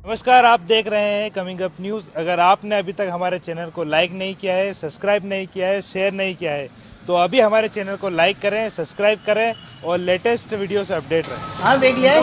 नमस्कार, आप देख रहे हैं कमिंग अप न्यूज़। अगर आपने अभी तक हमारे चैनल को लाइक नहीं किया है, सब्सक्राइब नहीं किया है, शेयर नहीं किया है, तो अभी हमारे चैनल को लाइक करें, सब्सक्राइब करें और लेटेस्ट वीडियो से अपडेट रहें। हाँ, देख लिया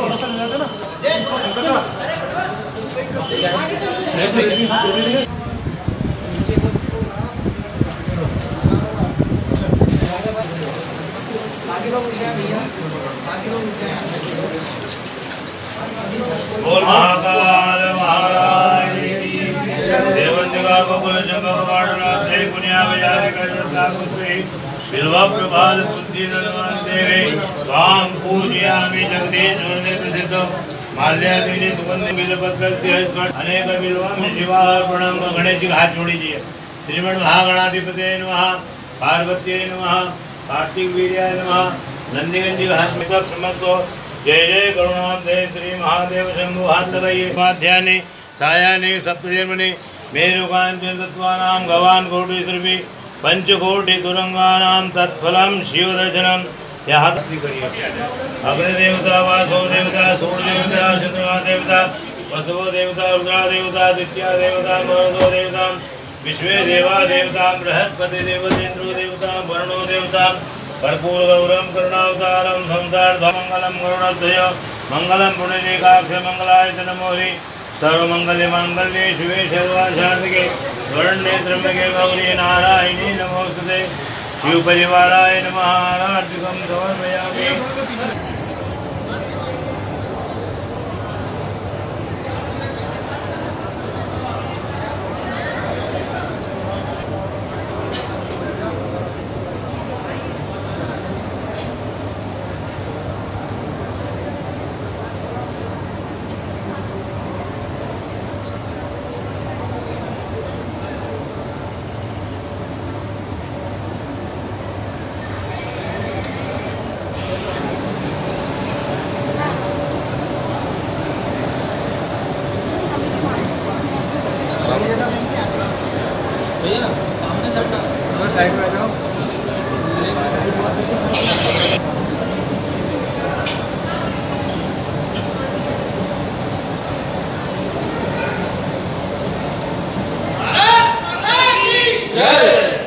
बोल महाकाल महाराज देवंदिका बकुल चंपक माडनाथ देव पुण्या बजारे करता कुत्रे बिल्वा प्रभात बुद्धि धनवान देवे स्वाम पूजयामि जगदीश ने प्रसिद्ध माल्यादिनी सुगंध बिल्वपत्रस्य अनेक बिल्वाम शिवार्पणम। गणेश जी का हाथ जोड़ लीजिए। श्रीमन महागणाधिपते नमः, पार्वती नमः, कार्तिक वीर्याय नमः। नंदीगंज जी का हाथ में समझो। जय जय करुणाब्धे श्री महादेव शंभु। हाथ लगाइए। माध्यानि सायानि सप्तजन्मनि मेरुकांचन तत्वानां गवान कोटि श्री पंचकोटि तुरंगानां तत्फलम शिव दर्शनम। यह हाथ करिए। अग्नि देवता, वासो देवता, सूर्य देवता, चंद्रमा देवता, वसुव देवता, रुद्रा देवता, दित्या देवता, मरुदो देवता, विश्वे देवा देवता, बृहस्पति देवतेन्द्रो देवता, वरुणो देवता, कर्पूर गौरम करुणावतारम संसार मंगलम गरुड़ध्वज मंगलम पुण्यकाक्ष मंगलाय नमोहि। सर्वमंगल्य मांगल्ये शिवे सर्वार्थसाधिके शरण्ये त्र्यंबके गौरी नारायणी नमोस्तुते। शिव परिवाराय नमः। आराधिकं समर्पयामि। भैया सामने साइड में आ जाओ। जय।